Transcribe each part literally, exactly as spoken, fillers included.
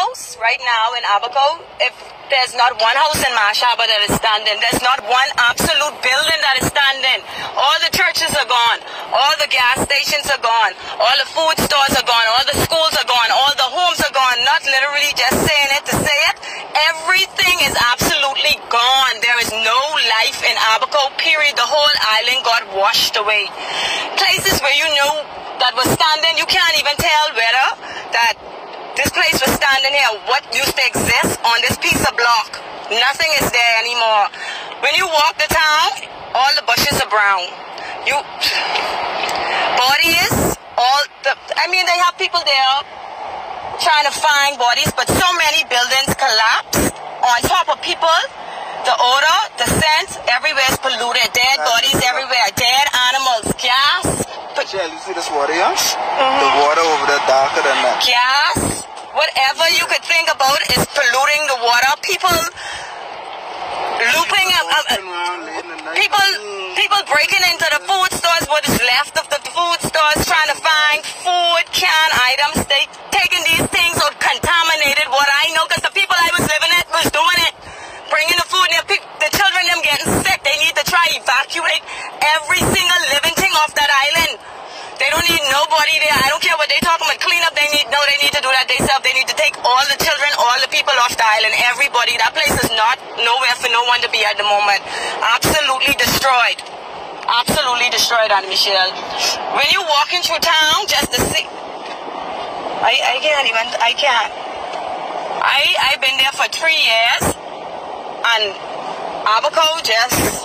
house right now in Abaco, if there's not one house in Mashaba that is standing, there's not one absolute building that is standing. All the churches are gone. All the gas stations are gone. All the food stores are gone. All the schools are gone. All the homes are gone. Not literally just saying it to say it. Everything is absolutely gone. There is no life in Abaco, period. The whole island got washed away. Places where you knew that was standing, you can't even tell whether that this place was standing here, what used to exist on this piece of block. Nothing is there anymore. When you walk the town, all the bushes are brown. You, bodies, all the, I mean, they have people there trying to find bodies, but so many buildings collapsed on top of people. The odor, the scent, everywhere is polluted. Dead bodies everywhere. Dead animals, gas. Michelle, you see this water here? Mm-hmm. The water over there darker than that. Gas. Whatever you could think about is polluting the water. People looping up, uh, people, people breaking into the food stores, what is left of the food stores, trying to find food, canned items. They taking these things or contaminated water. I know because the people I was living with was doing it, bringing the food. And the, the children them getting sick. They need to try evacuate every single living thing off that island. They don't need nobody there. I don't care what they talking about. Clean up, they need, no, they need to do that themselves. They need to take all the children, all the people off the island, everybody. That place is not nowhere for no one to be at the moment. Absolutely destroyed. Absolutely destroyed, Aunt Michelle. When you walking through town, just to see, I, I can't even, I can't. I, I've been there for three years, and Abaco just...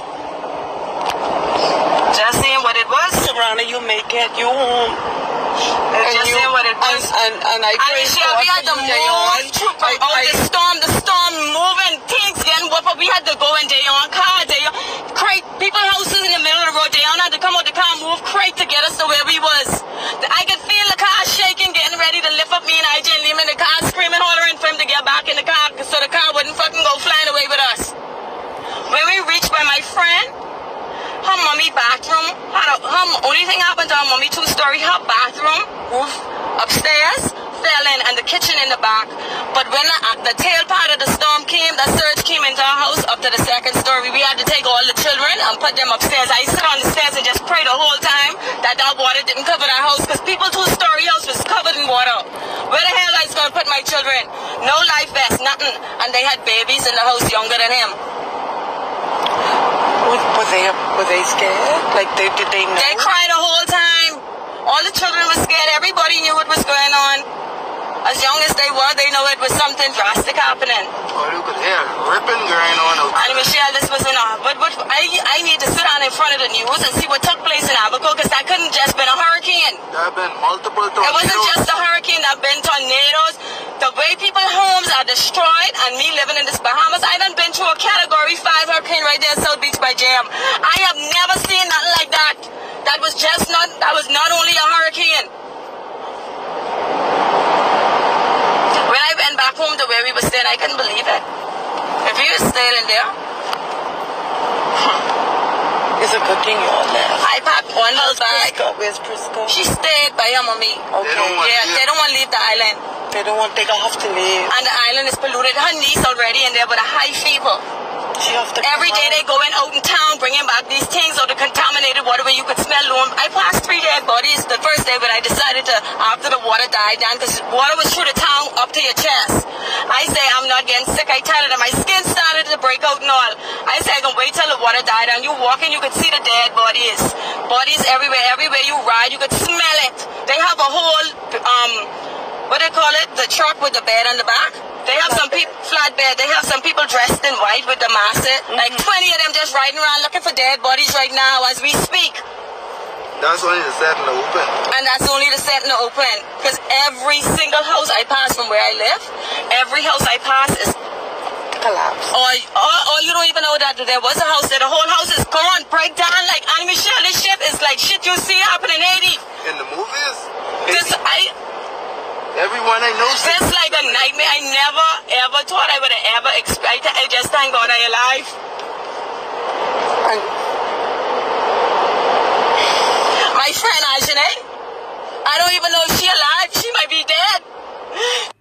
Just seeing what it was. Sabrina, you make it. You home. It's just seeing what it was. And, and, and I pray for we had to move through I, oh, I, the storm, the storm moving, things getting whooped up. We had to go in day on car, day on. Crate, people houses in the middle of the road. Day on had to come out the car, move crate to get us to where we was. I could feel the car shaking, getting ready to lift up me and I J and Liam in the car, screaming, hollering for him to get back in the car so the car wouldn't fucking go flying away with us. When we reached by my friend, her mommy bathroom, her, her only thing happened to her mommy two-story, her bathroom, roof, upstairs, fell in, and the kitchen in the back. But when the, the tail part of the storm came, the surge came into our house up to the second story. We had to take all the children and put them upstairs. I sit on the stairs and just pray the whole time that that water didn't cover our house, because people's two-story house was covered in water. Where the hell I was going to put my children? No life vest, nothing. And they had babies in the house younger than him. Were they, were they scared? Like, they, did they know? They cried the whole time. All the children were scared. Everybody knew what was going on. As young as they were, they know it was something drastic happening. Oh, you could hear ripping going on out there. And Michelle, this was enough. But, but I, I need to sit down in front of the news and see what took place in Abaco, because that couldn't just been a hurricane. There have been multiple tornadoes. It wasn't just a hurricane. There have been tornadoes. The way people's homes are destroyed, and me living in this Bahamas, I done been through a Category five hurricane right there in South Beach by Jam. I have never seen nothing like that. That was just not, that was not only a hurricane. When I went back home to where we were staying, I couldn't believe it. If we were staying in there, it's a good thing you all left. I packed one little bag. Prisca? Where's Prisca? She stayed by her mommy. Okay. They don't want yeah, to they don't want to leave the island. They don't want, they don't have to leave. And the island is polluted. Her niece already in there with a high fever. She have to Every day they going out in town, bringing back these things or the contaminated water where you could smell them. I passed three dead bodies the first day, but I decided to, after the water died down, because water was through the town up to your chest. I say, I'm not getting sick. I tell her, my skin started to break out and all. I say, I'm going to wait till the water died down. You walk in, you could see the dead bodies. Bodies everywhere. Everywhere you ride, you could smell it. They have a whole, um, what do they call it? The truck with the bed on the back. They have some people, flatbed, they have some people dressed in white with the mask. Mm-hmm. Like twenty of them just riding around looking for dead bodies right now as we speak. That's only the set in the open. And that's only the set in the open. Because every single house I pass from where I live, every house I pass is collapsed. Or, or, or you don't even know that there was a house there. The whole house is gone, break down. Like, Aunt Michelle, this shit is like shit you see happen in Haiti. In the movies? This, I... Everyone I know. This like a nightmare. I never ever thought I would have ever expected. I just thank God I'm alive. And my friend Ajane, I don't even know if she's alive. She might be dead.